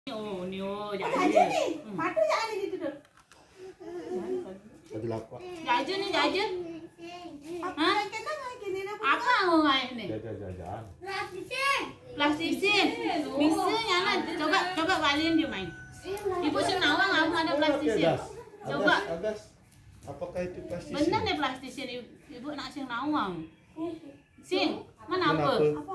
Oh, nio jajan nih. Patu jangan di situ tuh. Ada apa? Jajan nih, jajan. Hah? Apa mau main nih? Jajan. Plastisin. Bisa nyana. Coba balikin dia main. Ibu Senawang aku ada plastisin. Coba. Apakah itu plastisin? Bener nih plastisin. Ibu nak Senawang. Sing, mana apa?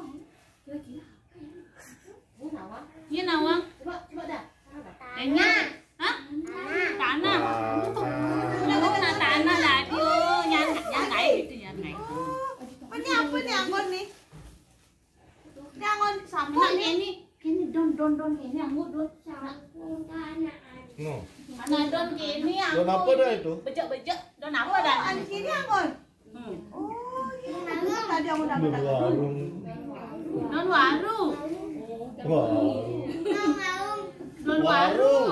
Ini nawang. Coba dah. Enyak. Hah? Tanah. Udah kena tanah lah dia. Nyangai gitu nyangai. Ini apa nih anggon nih? Ini anggon sapu ini don ini anggur don. No. Mana don ini anggur. Don apa dah itu? Bejek. Don apa dah? Ini anggon. Oh, ini tadi anggon dapat. Don warung. Don warung.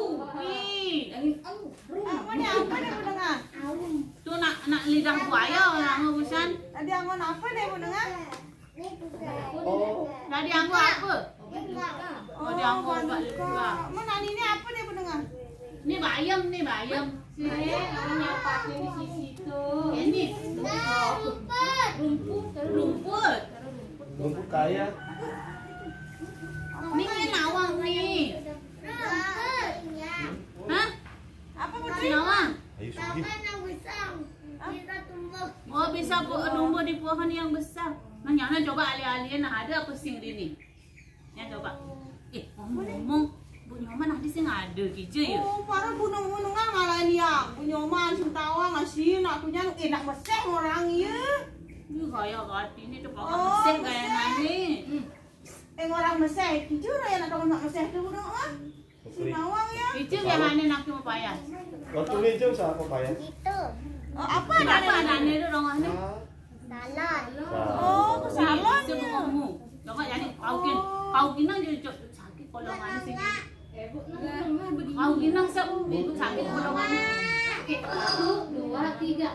Ini apa nih mendengar? Tuh nak lidah buaya orang urusan. Tadi anggon apa nih mendengar? Tadi anggur apa? Oh, di anggur buat luka. Mana ini apa nih mendengar? Ini bayam. Sini orangnya pakai di sisi tuh. Ini rumput. Rumput kaya. Ini nawang nih. Hah? Apa putri? Nawang. Ayo sugi. Oh, bisa tumbuh di pohon yang besar. Nah, nyana coba alih-alih ada apa sing ini? Ya coba. Ngomong Bu Nyoman ada sing ada gitu ya. Oh, para gunung-gunungan malah dia. Bu Nyoman Sintawang ngasih akunya enak meseh orang iya. Ini kayak gati ini tuh pakai mesin kayak nani. Orang meseh, gitu ya nak orang meseh tuh udah ah. Sintawang ya. Itu yang nani nak mau payah. Waktu ini jam siapa payah? Apa nani itu dong ini? Salon. Oh, ke salon ya. Kamu. Coba jadi kau kinang jadi sakit kolongan sih. Kau kinang sakit kolongan. 1, 2, 3.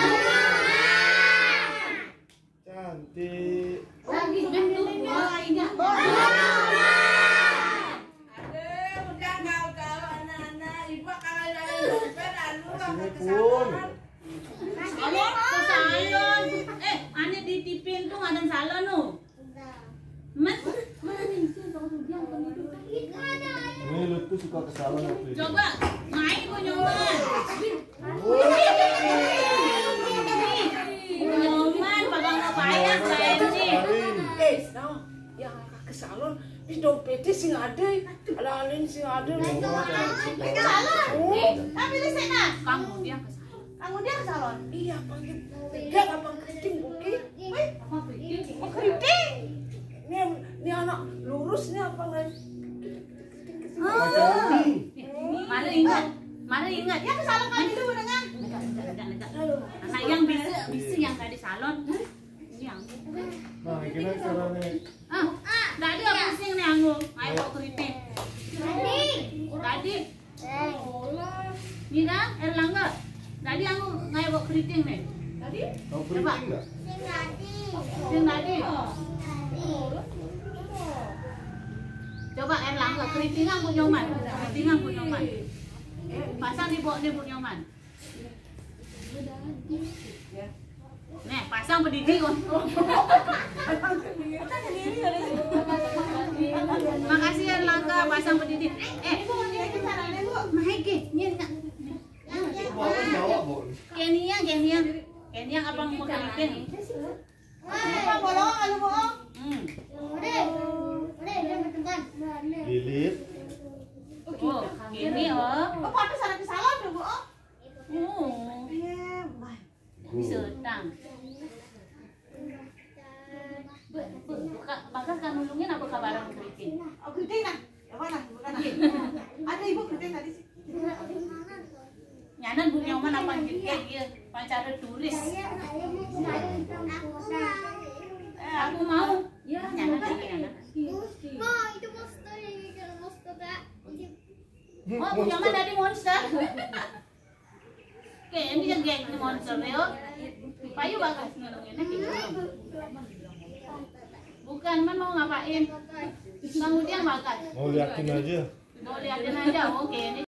Cantik. Lagi lainnya. Pun. Salon. Ane di tipin tuh ada salon tuh. Mas, mana nih sih kalau dia Ini lu tuh suka ke salon waktu itu. coba main Bu Nyoman. Bu Nyoman, babang mau payah kayak ini. Yang ke salon di dompetnya sih ada, alin sih ada. Ke salon. Tapi di sana. Kamu dia ke salon. Kamu dia ke salon. Iya, panggil tiga apa keriting buki? Apa keriting? Oh, keriting. Ini anak lurus nih apa nggak? Mana ingat? Dia ke salon kan itu dengan. Enggak. Anak yang bisa yang tadi salon. Ini yang. Nah, gimana caranya? Enggak ada pusing nih anggu. Ayo bawa keriting. Tadi. Ini kan Erlangga. Tadi anggu ngayo bawa keriting nih. Tadi? Kau keriting enggak? Yang tadi. Coba Erlangga keritingan Bu Nyoman. Pasang di Bu Nyoman. Nih, pasang berdiri. Makasih Erlangga pasang berdiri. Maheke, Kenia abang mau keriting. Apa bolong kalau bohong? Lilit. Oh, ini oh. Oh, patut sana ke salon tuh, bohong. Oh, Iya, bisa tang. Bagas kan nulungin apa kabaran keriting? oh keriting nah. Apa nah? Bukan nah. Ada ibu keriting tadi sih. Nyanan Bu Nyoman apa gitu ya? Pacara turis. Aku mau. Ya, nyanan nyanan. Oh, Bu Nyoman tadi monster. Oke, ini yang geng monster yo. Payu bagas nulunginnya gitu. Bukan, man mau ngapain? Bang Udian makan. Mau liatin aja. Mau liatin aja, oke. Ini